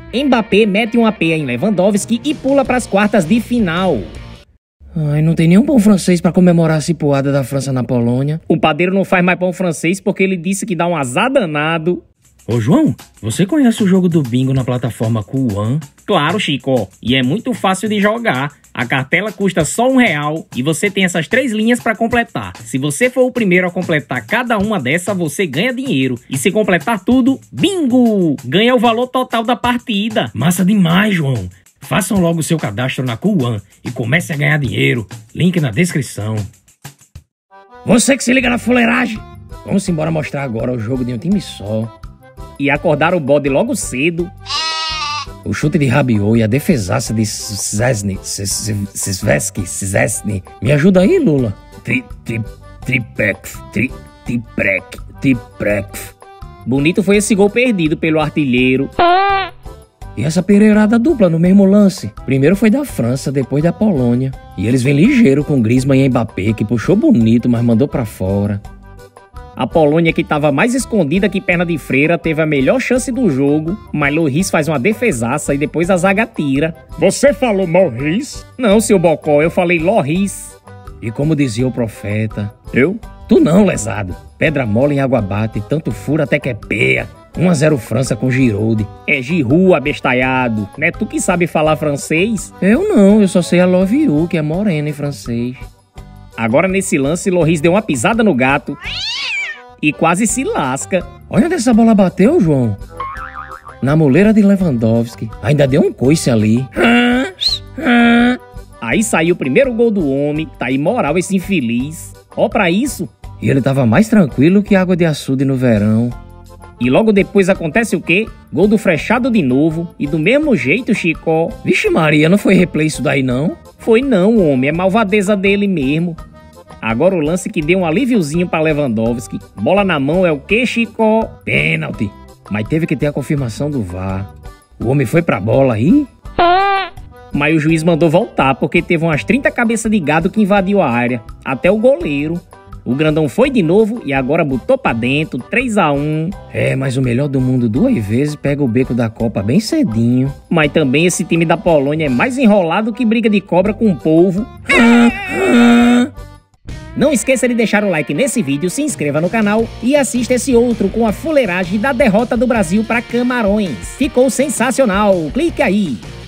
Mbappé mete uma peia em Lewandowski e pula para as quartas de final. Ai, não tem nenhum pão francês pra comemorar a cipuada da França na Polônia. O padeiro não faz mais pão francês porque ele disse que dá um azar danado. Ô João, você conhece o jogo do bingo na plataforma Cool1? Claro, Chico, e é muito fácil de jogar. A cartela custa só R$1 e você tem essas 3 linhas para completar. Se você for o primeiro a completar cada uma dessas, você ganha dinheiro. E se completar tudo, bingo! Ganha o valor total da partida. Massa demais, João. Façam logo o seu cadastro na Cool1 e comece a ganhar dinheiro. Link na descrição. Você que se liga na fuleiragem. Vamos embora mostrar agora o jogo de um time só. E acordar o bode logo cedo. O chute de Rabiot e a defesaça de Szczesny. Me ajuda aí, Lula. Triprek. Bonito foi esse gol perdido pelo artilheiro. E essa pereirada dupla no mesmo lance. Primeiro foi da França, depois da Polônia. E eles vêm ligeiro com Griezmann e Mbappé, que puxou bonito, mas mandou pra fora. A Polônia, que estava mais escondida que perna de freira, teve a melhor chance do jogo, mas Lloris faz uma defesaça e depois a zaga tira. Você falou Morris? Não, seu bocó, eu falei Lloris. E como dizia o profeta... Eu? Tu não, lesado. Pedra mole em água bate, tanto fura até que é peia. 1-0 França com Giroud. É Giroud, abestalhado. Não é tu que sabe falar francês? Eu não, eu só sei a love you, que é morena em francês. Agora nesse lance, Lloris deu uma pisada no gato e quase se lasca. Olha onde essa bola bateu, João. Na moleira de Lewandowski. Ainda deu um coice ali. Aí saiu o primeiro gol do homem. Tá imoral esse infeliz. Ó pra isso. E ele tava mais tranquilo que água de açude no verão. E logo depois acontece o quê? Gol do Frechado de novo. E do mesmo jeito, Chico. Vixe Maria, não foi replay isso daí não? Foi não, homem. É malvadeza dele mesmo. Agora o lance que deu um alíviozinho para Lewandowski. Bola na mão é o quê, Chico? Pênalti. Mas teve que ter a confirmação do VAR. O homem foi pra bola aí? Mas o juiz mandou voltar porque teve umas 30 cabeças de gado que invadiu a área. Até o goleiro. O grandão foi de novo e agora botou pra dentro, 3-1. É, mas o melhor do mundo 2 vezes pega o beco da Copa bem cedinho. Mas também esse time da Polônia é mais enrolado que briga de cobra com o polvo. Não esqueça de deixar o like nesse vídeo, se inscreva no canal e assista esse outro com a fuleiragem da derrota do Brasil para Camarões. Ficou sensacional, clique aí!